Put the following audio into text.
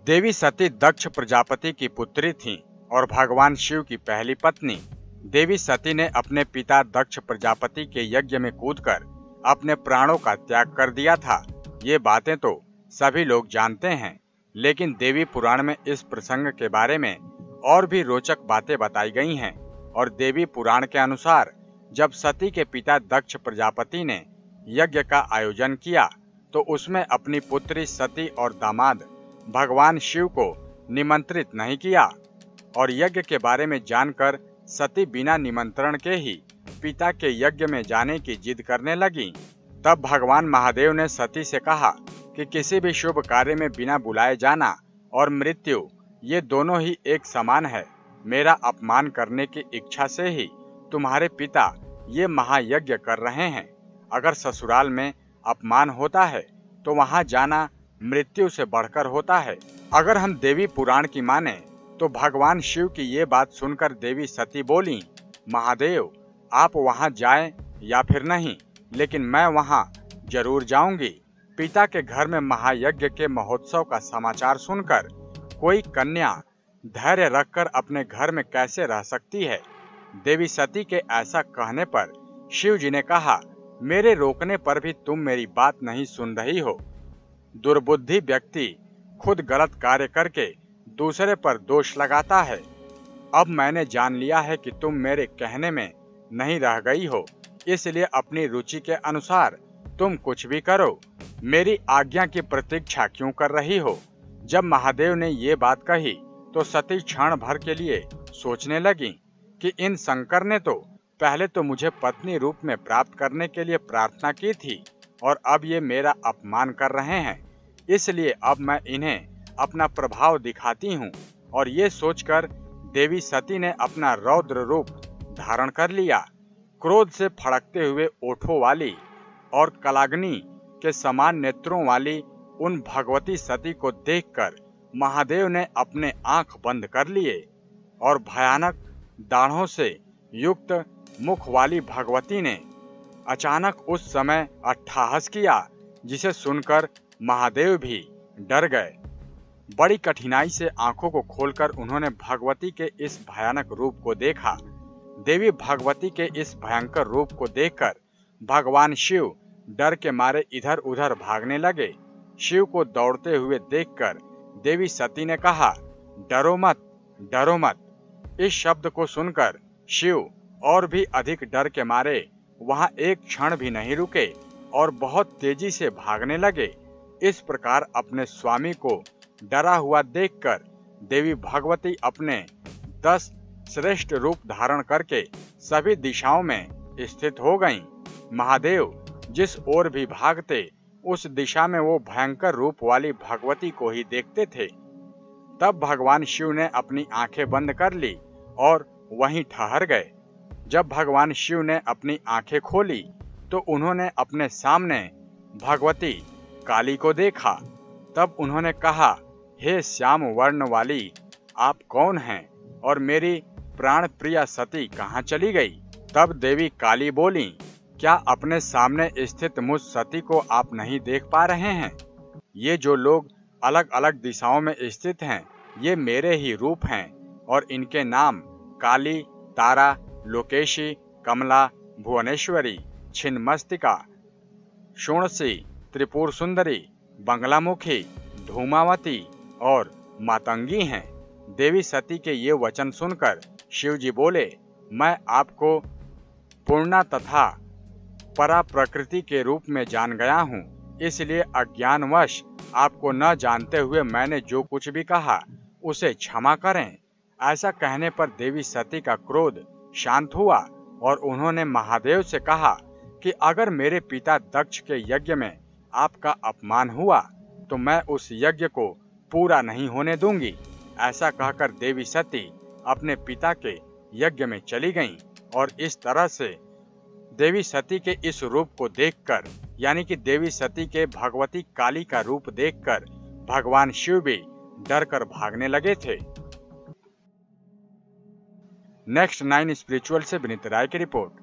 देवी सती दक्ष प्रजापति की पुत्री थीं और भगवान शिव की पहली पत्नी। देवी सती ने अपने पिता दक्ष प्रजापति के यज्ञ में कूदकर अपने प्राणों का त्याग कर दिया था। ये बातें तो सभी लोग जानते हैं, लेकिन देवी पुराण में इस प्रसंग के बारे में और भी रोचक बातें बताई गई हैं। और देवी पुराण के अनुसार जब सती के पिता दक्ष प्रजापति ने यज्ञ का आयोजन किया तो उसमें अपनी पुत्री सती और दामाद भगवान शिव को निमंत्रित नहीं किया और यज्ञ के बारे में जानकर सती बिना निमंत्रण के ही पिता के यज्ञ में जाने की जिद करने लगी। तब भगवान महादेव ने सती से कहा कि किसी भी शुभ कार्य में बिना बुलाए जाना और मृत्यु ये दोनों ही एक समान है। मेरा अपमान करने की इच्छा से ही तुम्हारे पिता ये महायज्ञ कर रहे हैं। अगर ससुराल में अपमान होता है तो वहां जाना मृत्यु से बढ़कर होता है। अगर हम देवी पुराण की माने तो भगवान शिव की ये बात सुनकर देवी सती बोली, महादेव आप वहां जाएं या फिर नहीं, लेकिन मैं वहां जरूर जाऊंगी। पिता के घर में महायज्ञ के महोत्सव का समाचार सुनकर कोई कन्या धैर्य रखकर अपने घर में कैसे रह सकती है। देवी सती के ऐसा कहने पर शिव जी ने कहा, मेरे रोकने पर भी तुम मेरी बात नहीं सुन रही हो। दुर्बुद्धि व्यक्ति खुद गलत कार्य करके दूसरे पर दोष लगाता है। अब मैंने जान लिया है कि तुम मेरे कहने में नहीं रह गई हो, इसलिए अपनी रुचि के अनुसार तुम कुछ भी करो। मेरी आज्ञा की प्रतीक्षा क्यों कर रही हो। जब महादेव ने ये बात कही तो सती क्षण भर के लिए सोचने लगी कि इन शंकर ने तो पहले तो मुझे पत्नी रूप में प्राप्त करने के लिए प्रार्थना की थी और अब ये मेरा अपमान कर रहे हैं, इसलिए अब मैं इन्हें अपना प्रभाव दिखाती हूँ। और ये सोचकर देवी सती ने अपना रौद्र रूप धारण कर लिया। क्रोध से फड़कते हुए ओठों वाली और कलाग्नि के समान नेत्रों वाली उन भगवती सती को देखकर महादेव ने अपने आंख बंद कर लिए और भयानक दाढ़ों से युक्त मुख वाली भगवती ने अचानक उस समय अट्टहास किया, जिसे सुनकर महादेव भी डर गए। बड़ी कठिनाई से आंखों को खोलकर उन्होंने भगवती के इस भयानक रूप को देखा। देवी भगवती के इस भयंकर रूप को देखकर भगवान शिव डर के मारे इधर उधर भागने लगे। शिव को दौड़ते हुए देखकर देवी सती ने कहा, डरो मत, डरो मत। इस शब्द को सुनकर शिव और भी अधिक डर के मारे वहां एक क्षण भी नहीं रुके और बहुत तेजी से भागने लगे। इस प्रकार अपने स्वामी को डरा हुआ देखकर देवी भगवती अपने 10 श्रेष्ठ रूप धारण करके सभी दिशाओं में स्थित हो गईं। महादेव जिस ओर भी भागते उस दिशा में वो भयंकर रूप वाली भगवती को ही देखते थे। तब भगवान शिव ने अपनी आंखें बंद कर ली और वहीं ठहर गए। जब भगवान शिव ने अपनी आंखें खोली तो उन्होंने अपने सामने भगवती काली को देखा। तब उन्होंने कहा, हे श्याम वर्ण वाली, आप कौन हैं और मेरी प्राण प्रिया सती कहाँ चली गई। तब देवी काली बोली, क्या अपने सामने स्थित मुझ सती को आप नहीं देख पा रहे हैं। ये जो लोग अलग अलग दिशाओं में स्थित हैं ये मेरे ही रूप हैं और इनके नाम काली, तारा, लोकेशी, कमला, भुवनेश्वरी, छिन्नमस्तिका, शूणसी, त्रिपुर सुंदरी, बंगलामुखी, धूमावती और मातंगी हैं। देवी सती के ये वचन सुनकर शिव जी बोले, मैं आपको पूर्णा तथा परा प्रकृति के रूप में जान गया हूँ, इसलिए अज्ञानवश आपको न जानते हुए मैंने जो कुछ भी कहा उसे क्षमा करें। ऐसा कहने पर देवी सती का क्रोध शांत हुआ और उन्होंने महादेव से कहा कि अगर मेरे पिता दक्ष के यज्ञ में आपका अपमान हुआ तो मैं उस यज्ञ को पूरा नहीं होने दूंगी। ऐसा कहकर देवी सती अपने पिता के यज्ञ में चली गईं और इस तरह से देवी सती के इस रूप को देखकर, यानी कि देवी सती के भगवती काली का रूप देखकर भगवान शिव भी डर कर भागने लगे थे। नेक्स्ट 9 स्पिरिचुअल से विनीत राय की रिपोर्ट।